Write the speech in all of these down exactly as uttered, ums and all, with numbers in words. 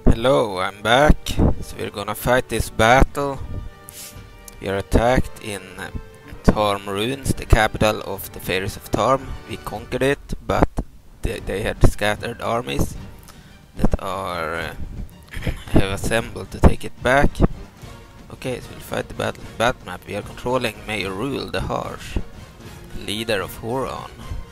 Hello, I'm back. So we're gonna fight this battle. We are attacked in uh, Tarm ruins, the capital of the Fairies of Tarm. We conquered it, but they, they had scattered armies that are uh, have assembled to take it back. Okay, so we'll fight the battle in battle map. We are controlling Mayor Ruul the Harsh, leader of Horon.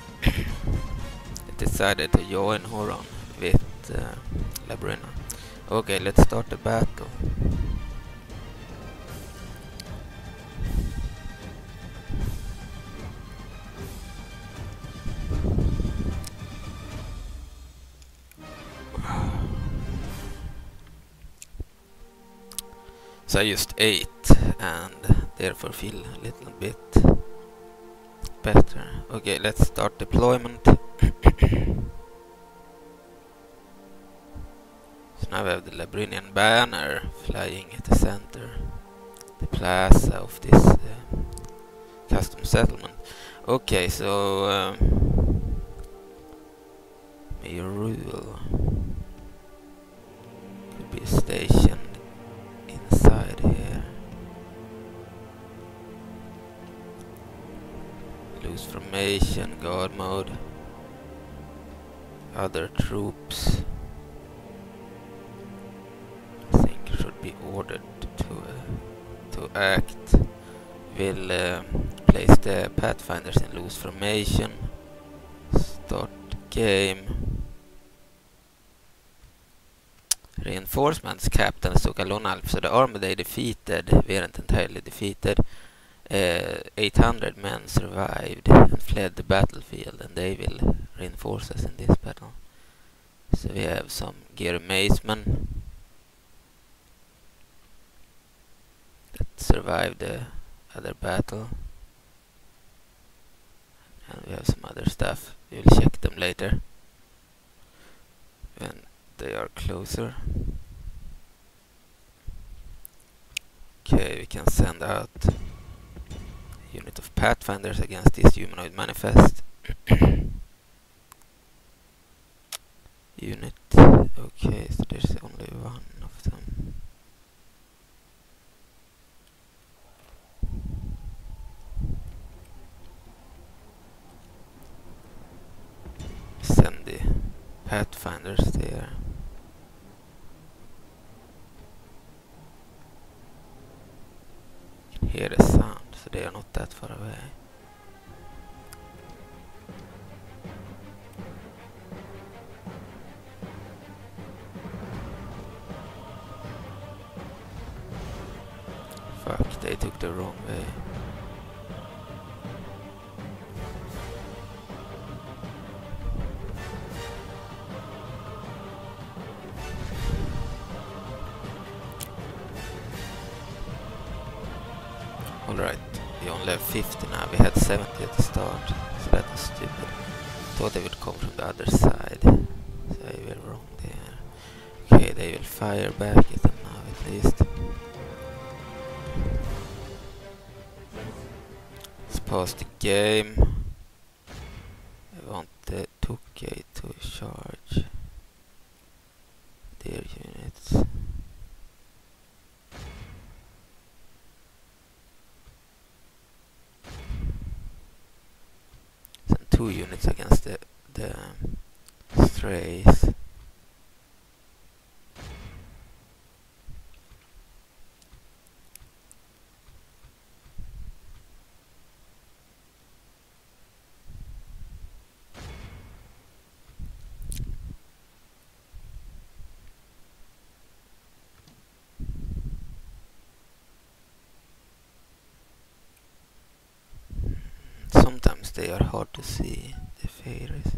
It decided to join Horon with uh, Labrynna. Okay, let's start the battle. So I used eight and therefore feel a little bit better. Okay, let's start deployment. So now we have the Labrynnian banner flying at the center, the plaza of this uh, custom settlement. Okay, so um, Mayor Ruul could be stationed inside here. Lose formation, guard mode. Other troops I think should be ordered to uh, to act. Will uh, place the pathfinders in loose formation. Start game. Reinforcements, Captain Sokalonalf. So the army they defeated weren't entirely defeated. Uh, eight hundred men survived and fled the battlefield, and they will reinforce us in this battle. So we have some Geru Macemen that survived the other battle, and we have some other stuff. We will check them later when they are closer. Okay, we can send out a unit of pathfinders against this humanoid manifest. Unit. Okay, so there's only one of them. Send the pathfinders there. You can hear the sound, so they are not that far away. Fuck, they took the wrong way. Alright, we only have fifty now. We had seventy at the start, so that was stupid. Thought they would come from the other side, so they were wrong there. Okay, they will fire back at them now at least. Let's pause the game. I want the Tokai to charge their units. Send two units against the the strays. Sometimes they are hard to see, the fairies.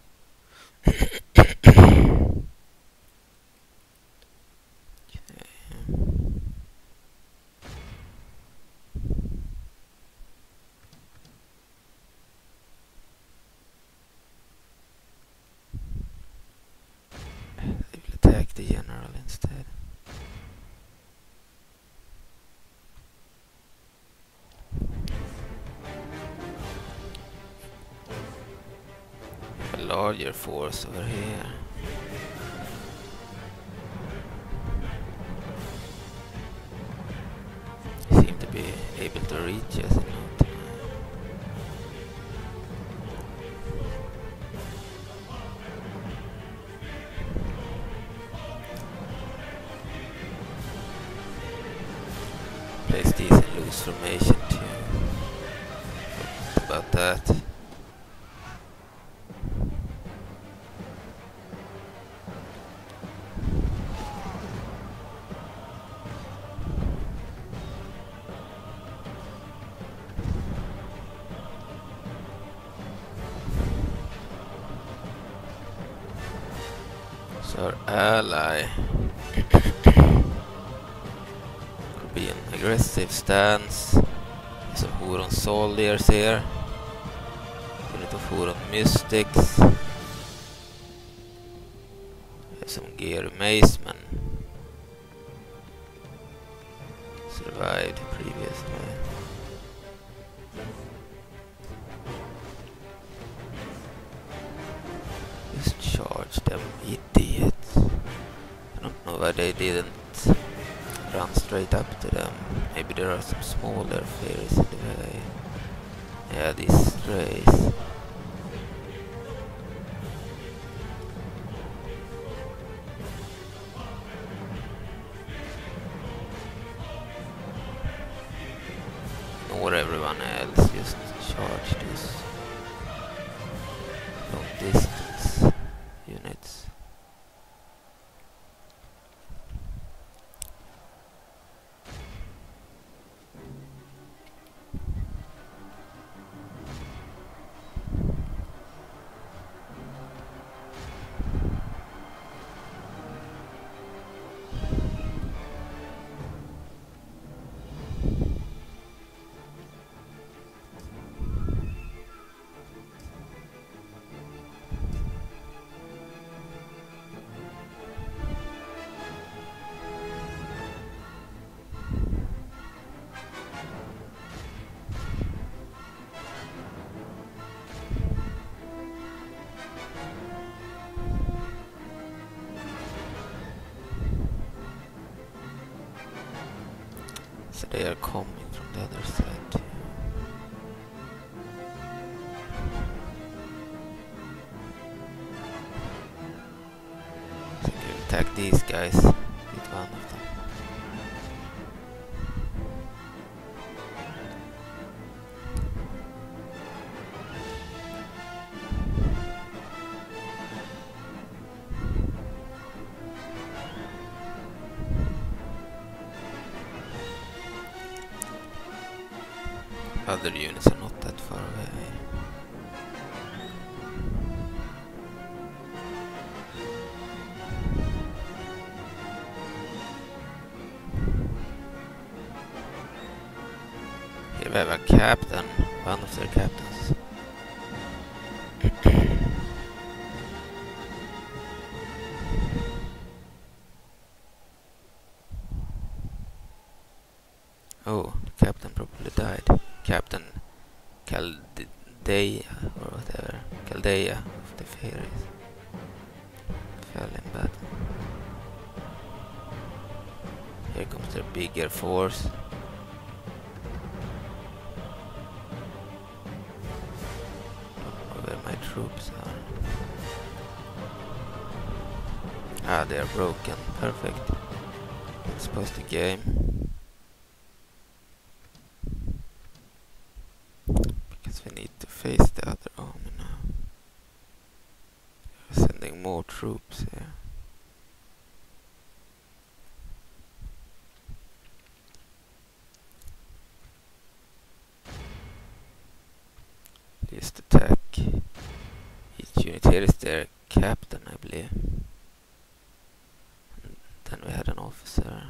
They will attack the general instead. A larger force over here. able to reach us in no time. Place these in loose formation too. What about that? Our ally could be an aggressive stance. There's some Horon soldiers here. Unit of Horon mystics. There's some Geru Macemen. Survived previously. Just charge them, idiots. I don't know why they didn't run straight up to them. Maybe there are some smaller fairies in the way. Yeah, these strays. Ignore everyone else, just charge this long distance units. So they are coming from the other side too. So you can attack these guys with one of them. Other units are not that far away. Here we have a captain, one of their captains. Oh, the captain probably died. Captain Caldea or whatever, Caldea of the Fairies fell in battle. Here comes their bigger force. Don't know where my troops are. Ah, they are broken. Perfect. Let's post the game. We need to face the other army now. We're sending more troops here. Just attack. Each unit here is their captain, I believe. And then we had an officer.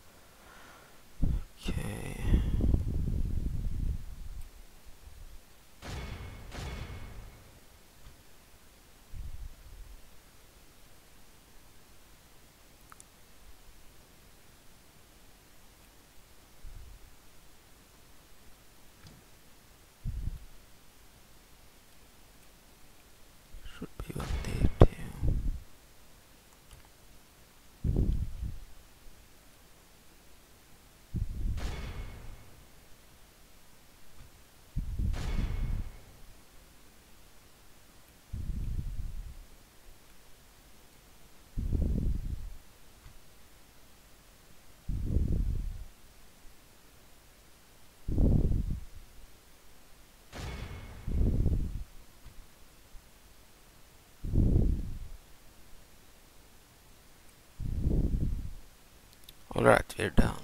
Okay. Alright, we're done.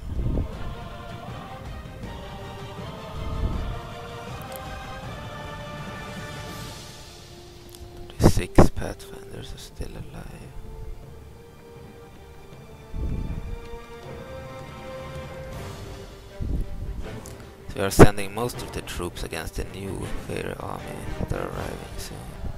Six Pathfinders are still alive. So we are sending most of the troops against the new Fairy army that are arriving soon.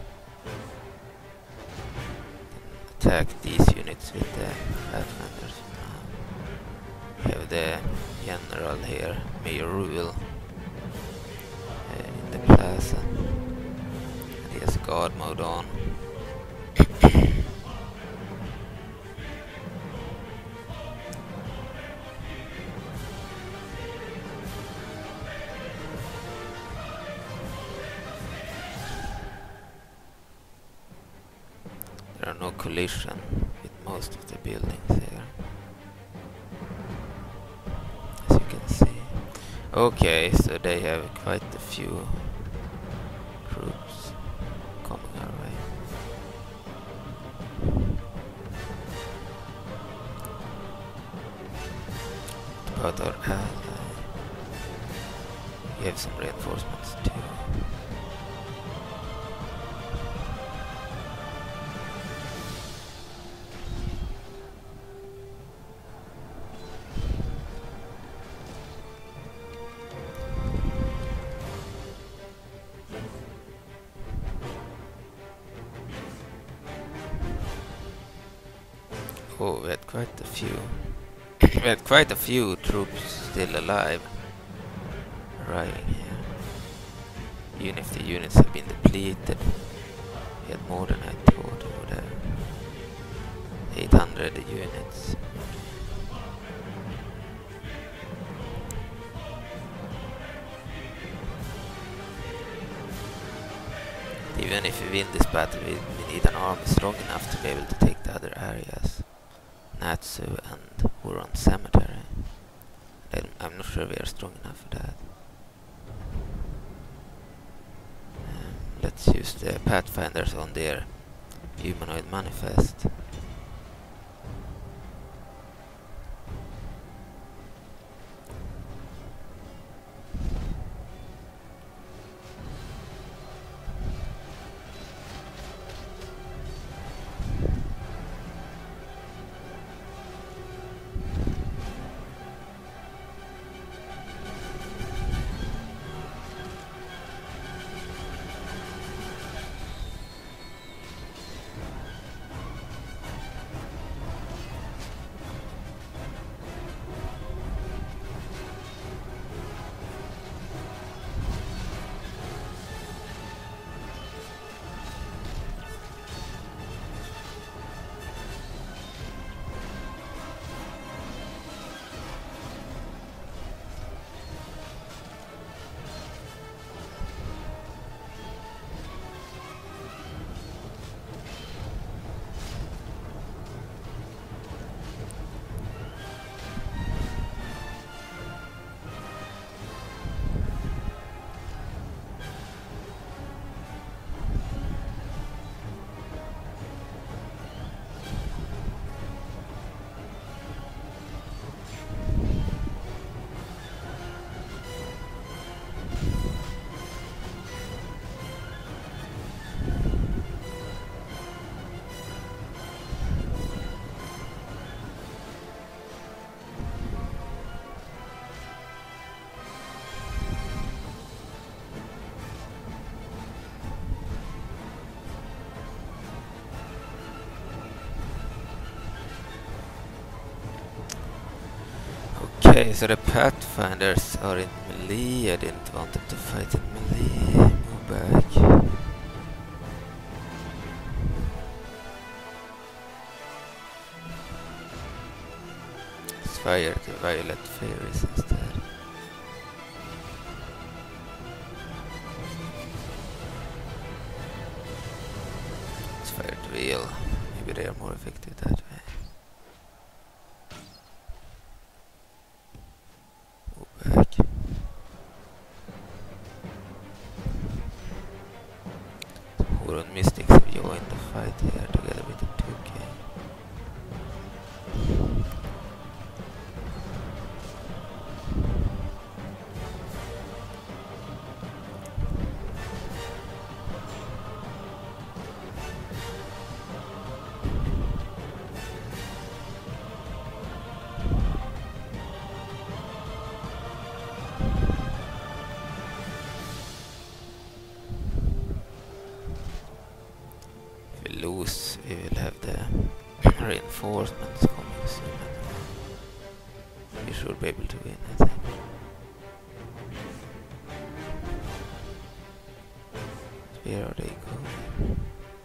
Attack these units with the Pathfinders now. We have the general here, Mayor Ruul, uh, in the plaza. And he has guard mode on. There are no collision with most of the buildings here, as you can see. Okay, so they have quite a few troops coming our way. What about our ally? We have some reinforcements too. Oh, we had quite a few. We had quite a few troops still alive arriving here. Even if the units have been depleted, we had more than I thought over there. eight hundred units. Even if we win this battle, we, we need an army strong enough to be able to take the other areas. Natsu and Horon Cemetery. I'm, I'm not sure we are strong enough for that. Um, let's use the Pathfinders on their humanoid manifest. Okay, so the Pathfinders are in melee. I didn't want them to fight in melee. Move back. Let's fire the Violet Fairies instead. Let's fire the Ruul. Maybe they are more effective that way. Horon Mystics have joined the fight here together with the two K. reinforcements coming soon. We should be able to win, I think. Where are they going?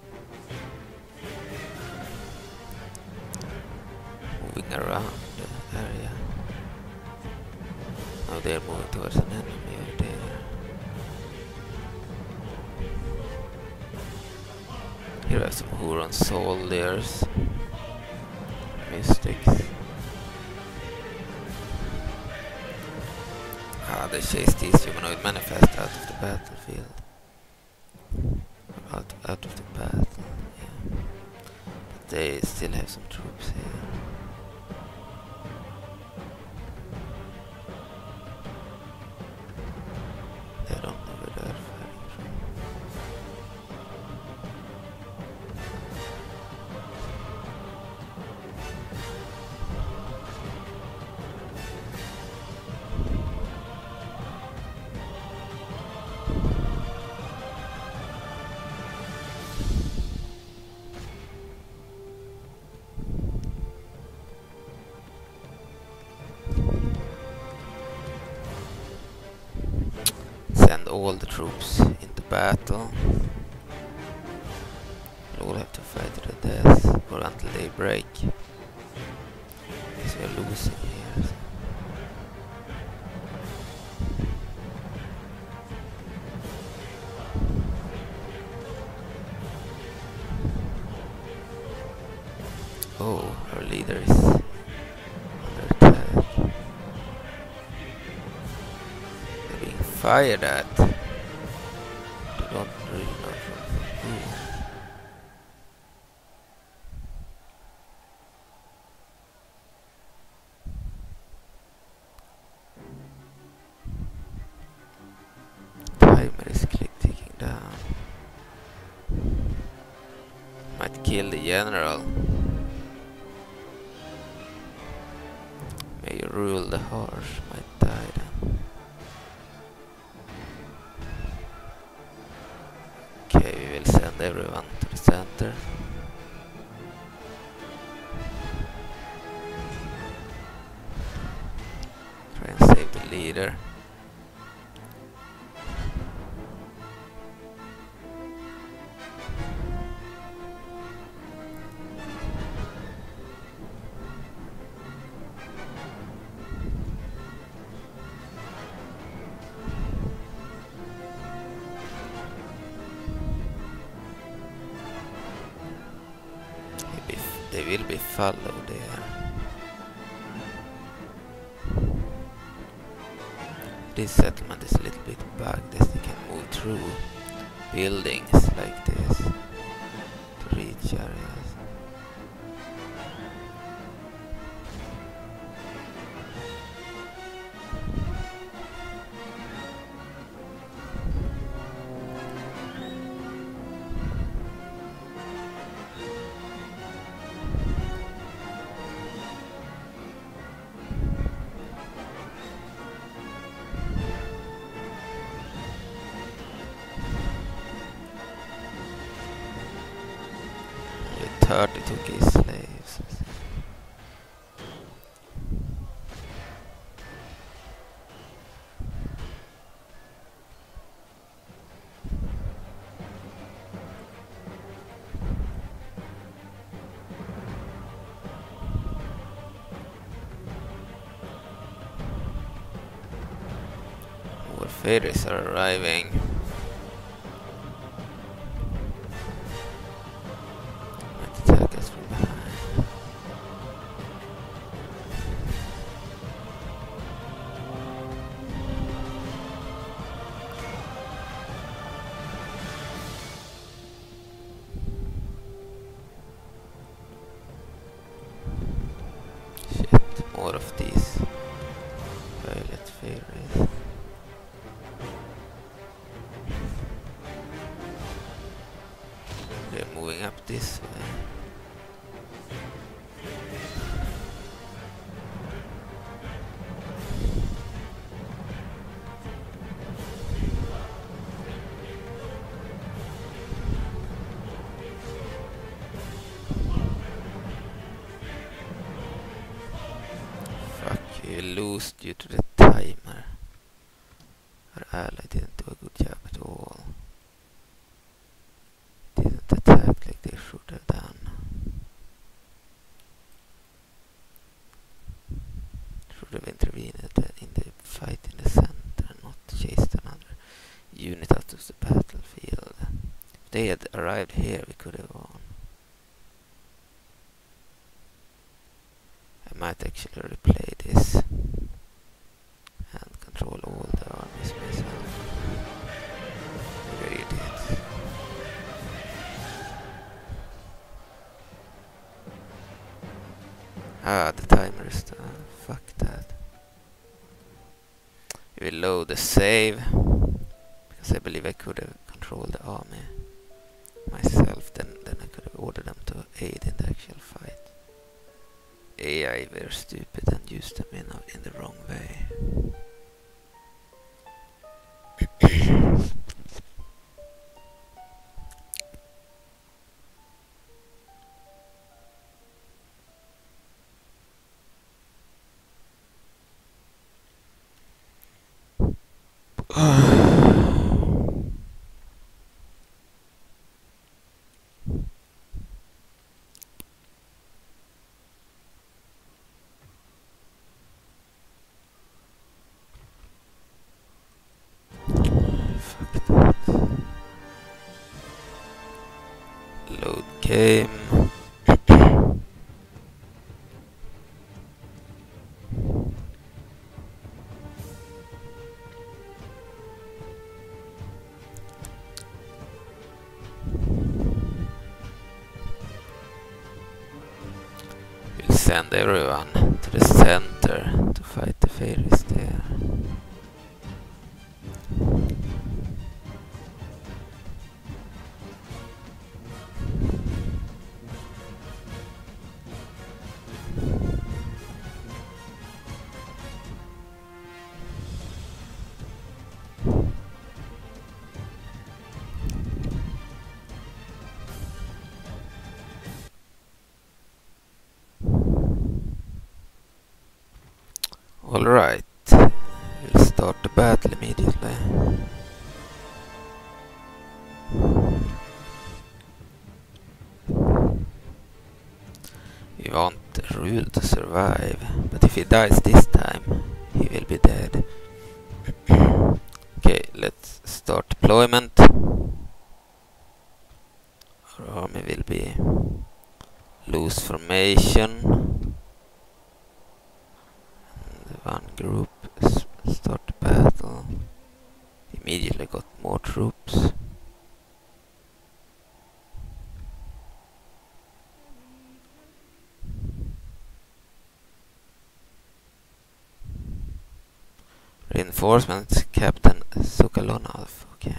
Moving around the area. Now they're moving towards an enemy over there. Here are some Horon soldiers. Mystics. Ah, they chase these humanoid manifest out of the battlefield. Out, out of the battle, yeah. But they still have some troops here. They don't know where they're fighting from. Send all the troops into battle. We'll all have to fight to the death or until they break. Because we're losing here. So. Oh, our leader is under attack. They're being fired at. I don't really know from who. Timer is click ticking down. Might kill the general. May Ruul the harsh might die then. Okay, we will send everyone to the center. Try and save the leader. They will be followed there. This settlement is a little bit bugged as they can move through buildings like this to reach areas. thirty took his slaves. More fairies are arriving. More of these violet fairies. They're moving up this way. lose due to the timer. Our ally didn't do a good job at all. Didn't attack like they should have done. Should have intervened in the fight in the center, not chased another unit out of the battlefield. If they had arrived here, we could have won. I might actually replay this and control all the armies myself. We're idiots. Ah, the timer is done. Fuck that. We will load the save, because I believe I could have controlled the army myself. Then, then I could have ordered them to aid in the actual fight. A I were stupid and used them in, a, in the wrong way. Load game. We'll send everyone to the center to fight the fairies there. Alright, we'll start the battle immediately. We want Ruul to survive, but if he dies this time, he will be dead. Okay, let's start deployment. Our army will be loose formation. One group start the battle. Immediately got more troops. Reinforcements, Captain Sokolonov. Okay.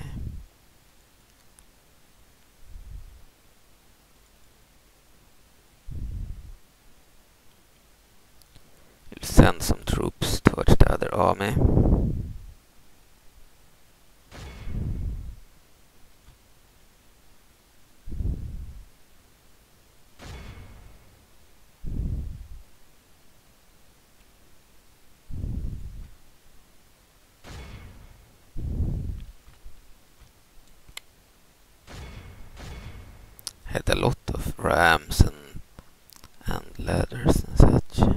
We'll send some troops towards the other army. Had a lot of rams and and ladders and such.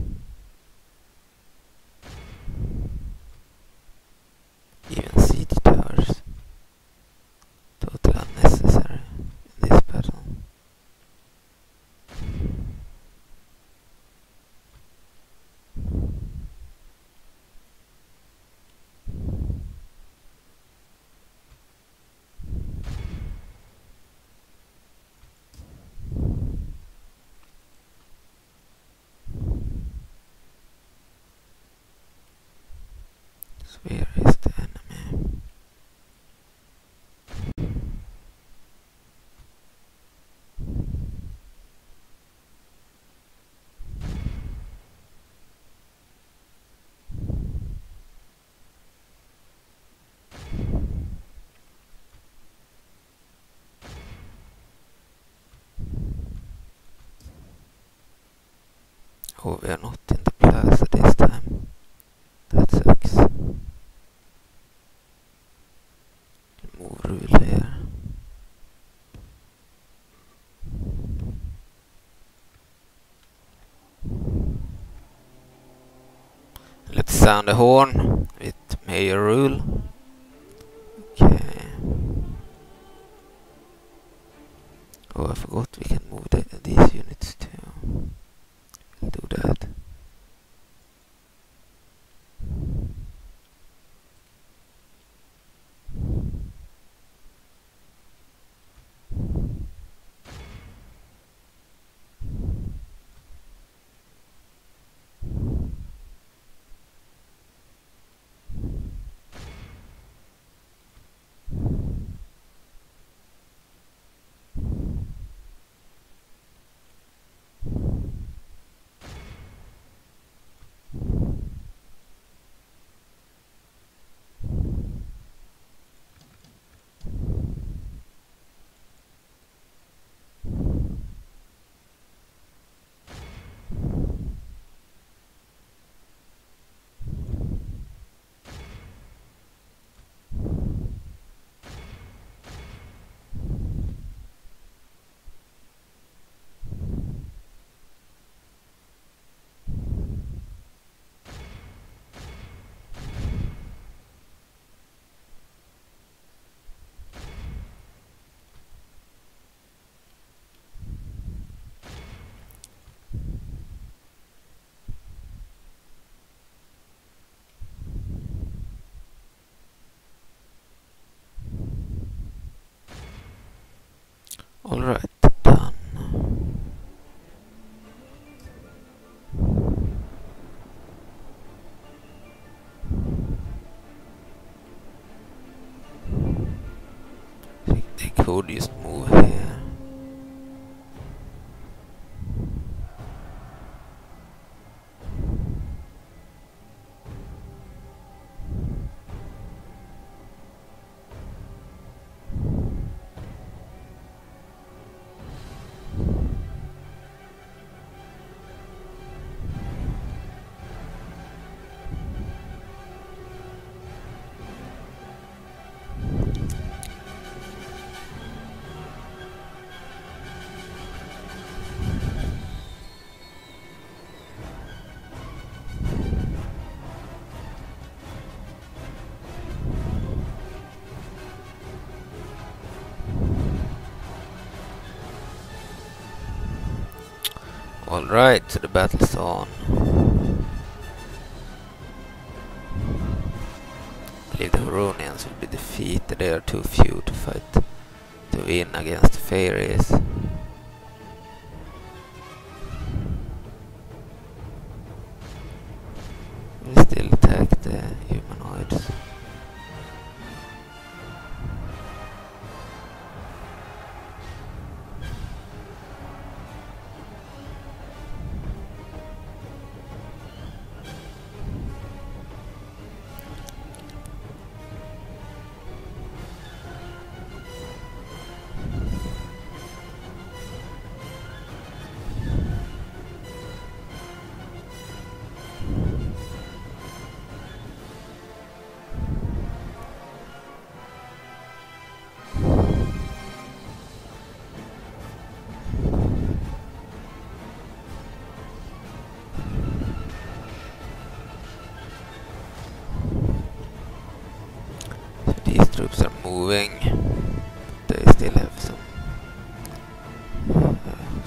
Even siege towers. Totally unnecessary in this battle. So where is the enemy? Oh, we are not in the plaza this time. sound the horn with Majora-Cultist. Okay. Oh, I forgot we can move the, these units too. We'll do that. Alright, done. They could just move here. Alright, so the battle's on. I believe the Horonians will be defeated. They are too few to fight to win against the Fairies. We'll still attack the humanoids. These troops are moving. They still have some uh,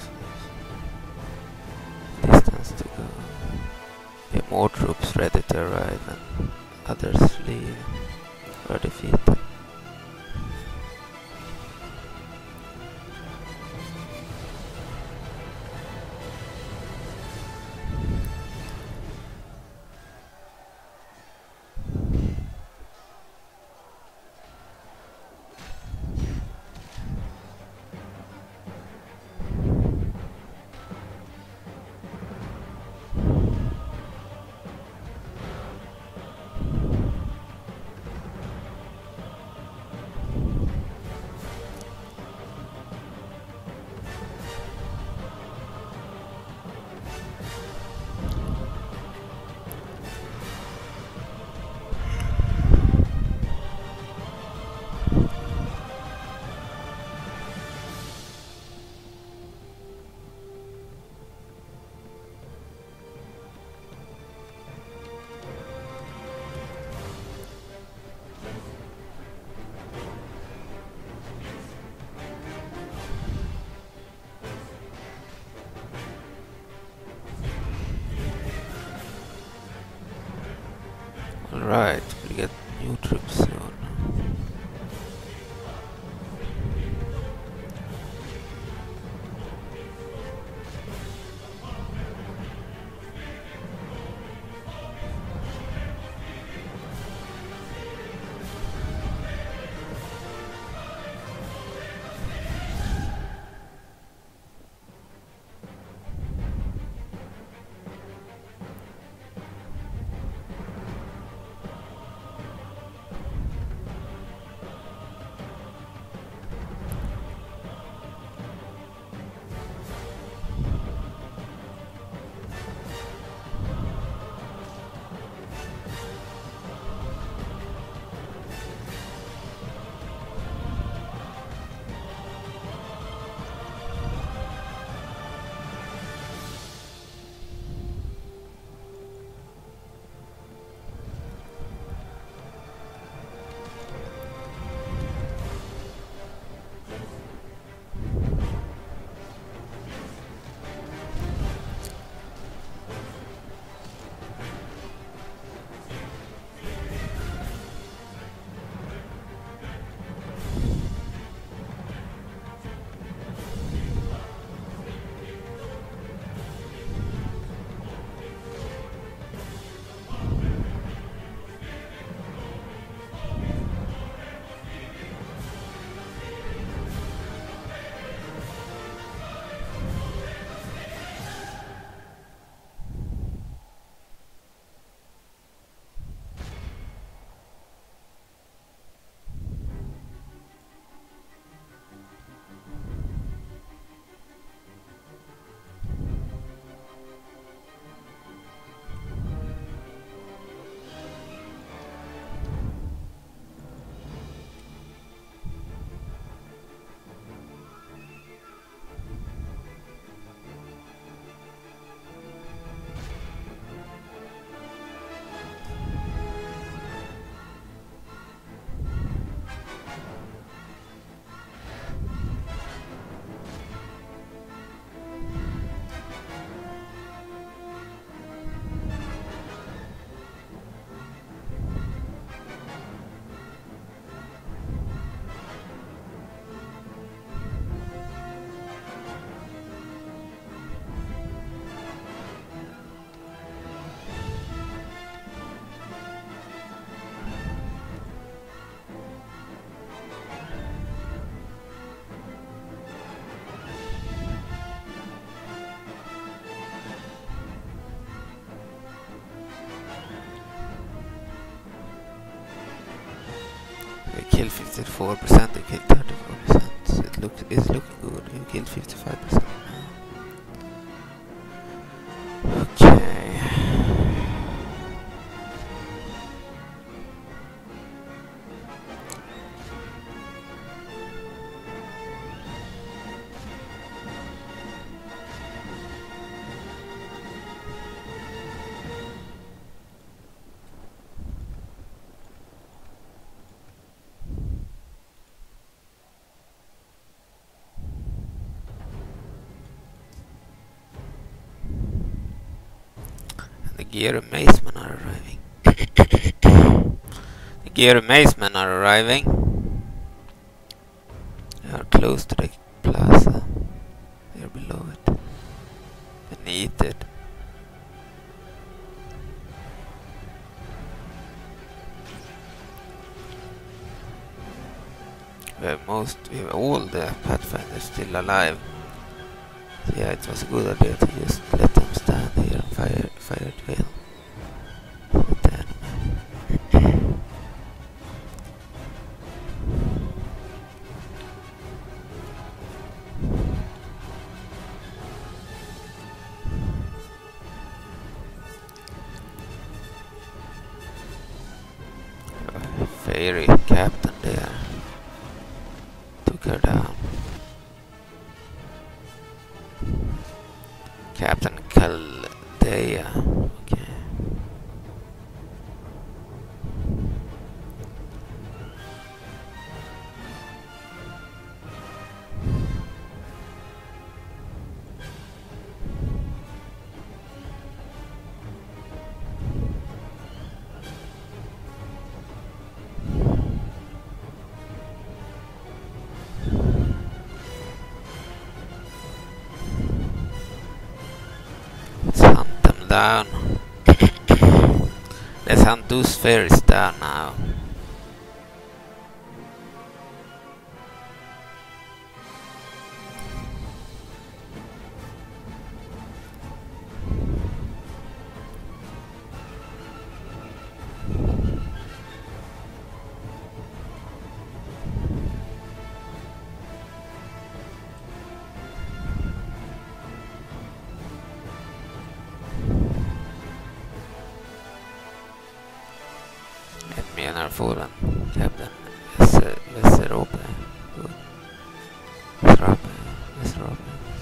distance to go. We have more troops ready to arrive and others leave or defeated. Alright, we get new troops soon. Kill fifty-four percent and kill thirty-four percent. It looks it's looking good. You killed fifty-five percent now. Okay. The Geru Macemen are arriving. The Geru Macemen are arriving. They are close to the plaza. They are below it. Beneath it. We have most, we have all the Pathfinders still alive. So yeah, it was a good idea to just let them stand here and fire, fire at will. With the enemy. Uh, Fairy captain there took her down. Captain Caldea. Okay. them down. Let's hunt those fairies down now. Foran hävden Västeråpe. Västeråpe. Västeråpe.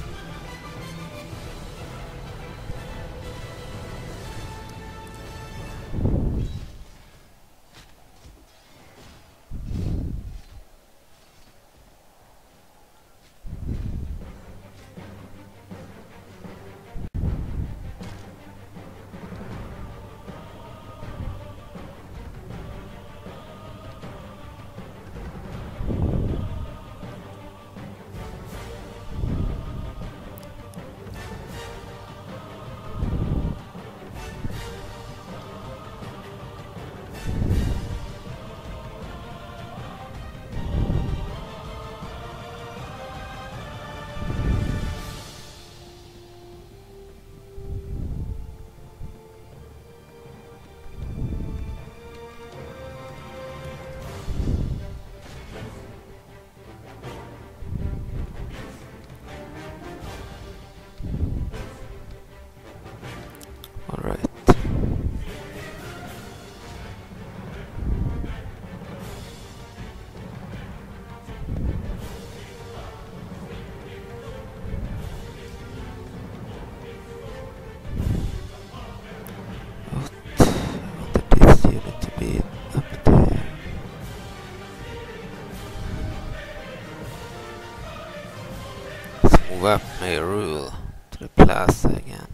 Move up my Ruul to the plaza again.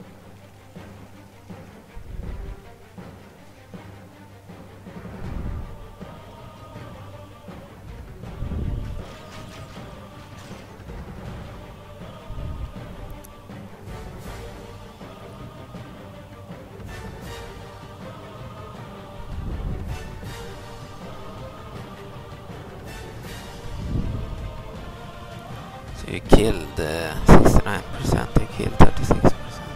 You killed uh, sixty-nine percent, I killed thirty-six percent.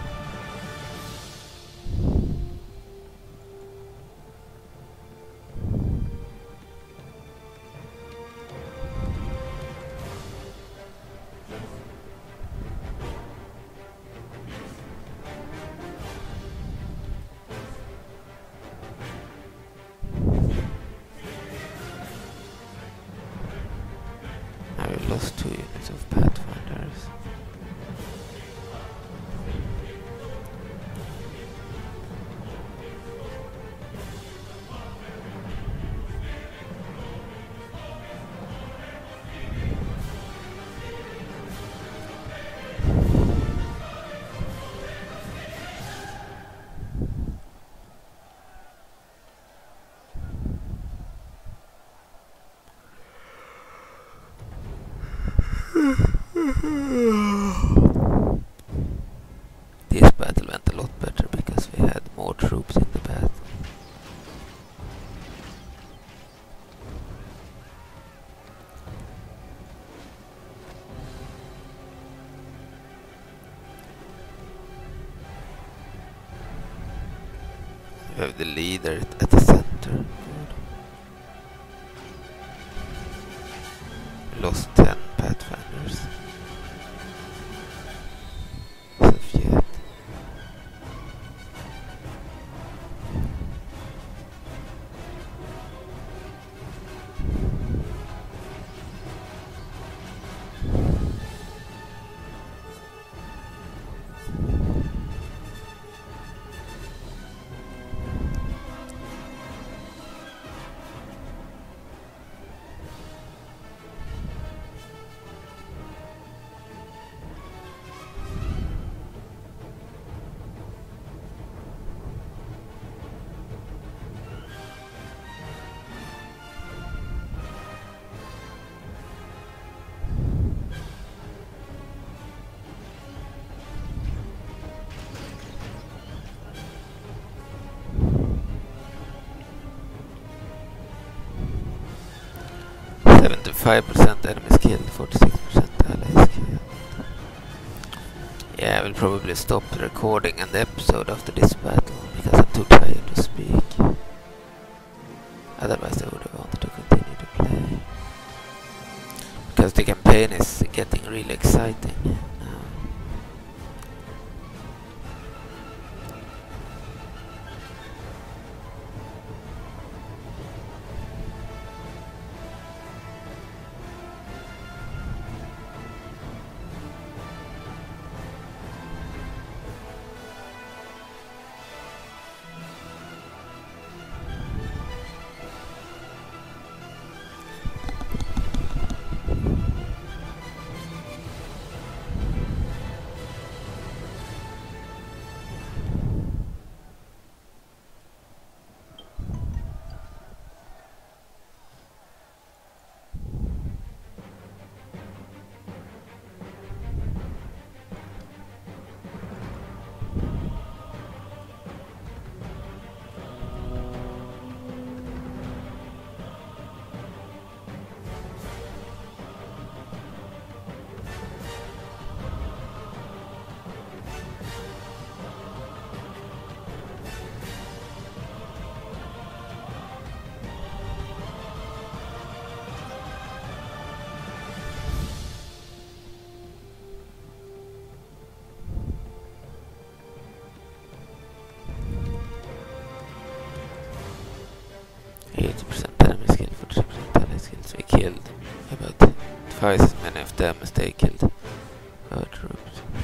I lost two units of pathfinders. This battle went a lot better because we had more troops in the battle. We have the leader at the center. We lost ten pathfinders. Soviet. twenty-five percent enemies killed, forty-six percent allies killed. Yeah, I will probably stop the recording and the episode after this battle because I'm too tired to speak. Otherwise I would have wanted to continue to play. Because the campaign is getting really exciting now. eighty percent enemies killed, forty percent allies killed. So we killed about twice as many of them as they killed our troops.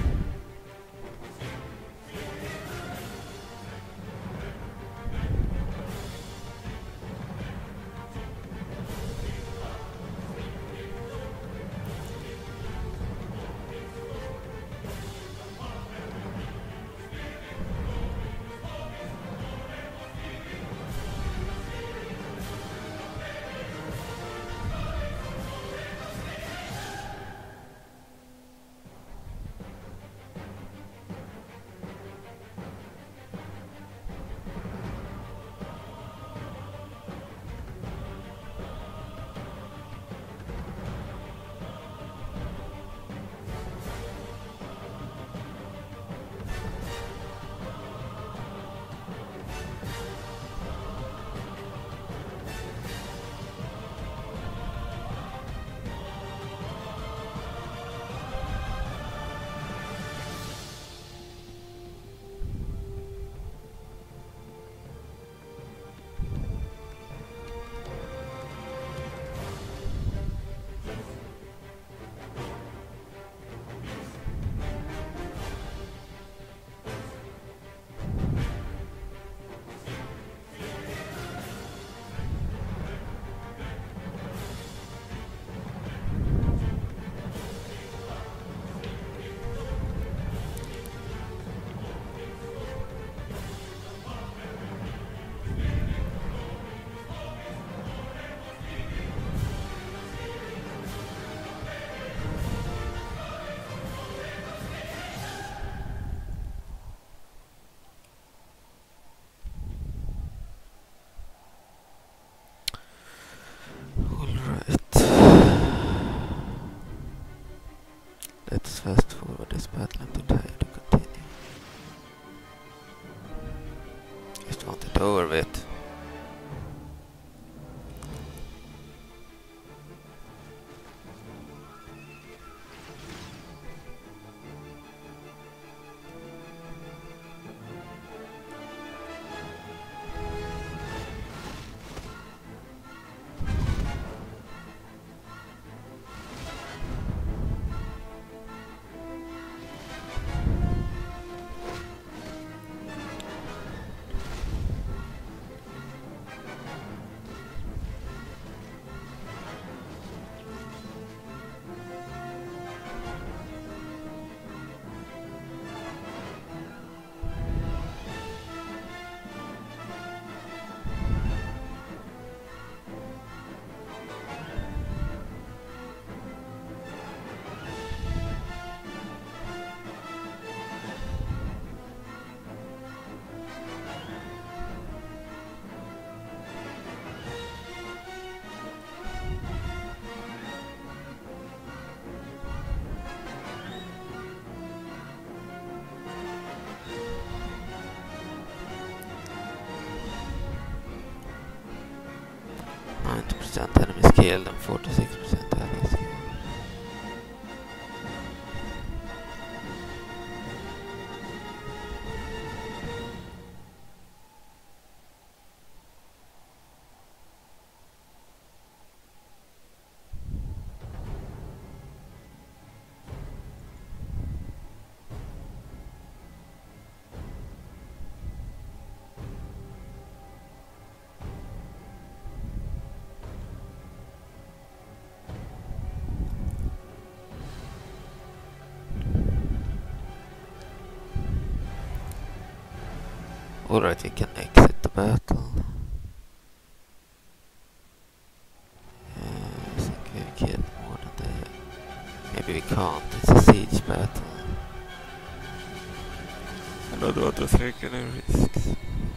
Let's fast forward this battle. I'm too tired to continue. Just want it over with. killed and forty-six percent allies killed. Alright, we can exit the battle. Uh, I think we've killed more than the... Maybe we can't, it's a siege battle. I don't want to take any risks.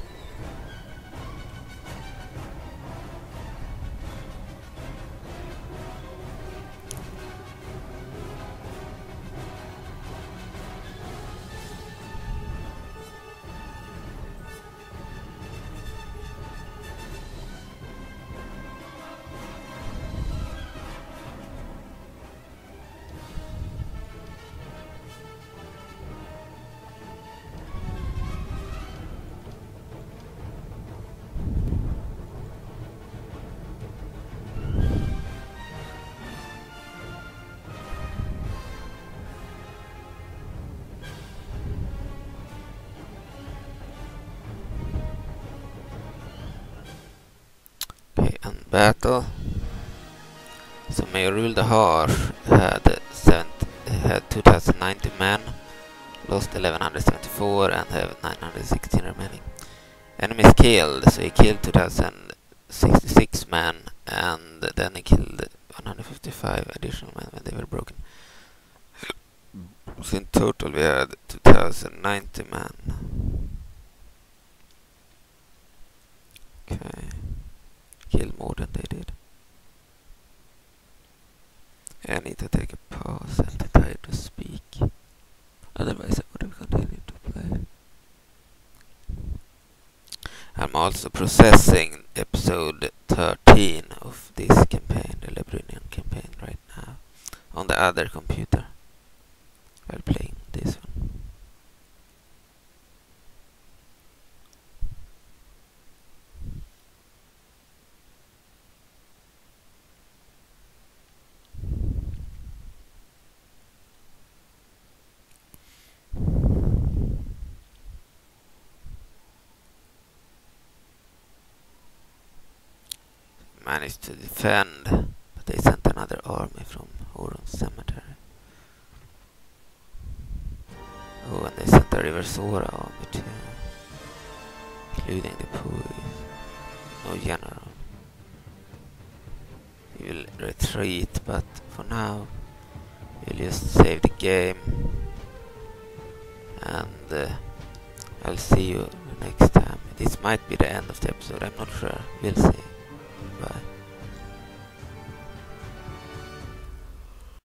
Battle. So Majora the Harsh had sent had two thousand ninety men, lost eleven seventy-four and have nine hundred sixteen remaining. Enemies killed, so he killed two thousand sixty-six men and then he killed one hundred fifty-five additional men when they were broken. So in total we had two thousand ninety men. Okay. Kill more than they did. I need to take a pause and I'm tired to speak. Otherwise I would have continued to play. I'm also processing episode thirteen of this campaign, the Labrynna campaign, right now on the other computer while playing this one. Managed to defend, but they sent another army from Horon's cemetery. Oh, and they sent a River Sora army too, including the Puis. No general. We will retreat, but for now we'll just save the game, and uh, I'll see you next time. This might be the end of the episode, I'm not sure. We'll see. Bye.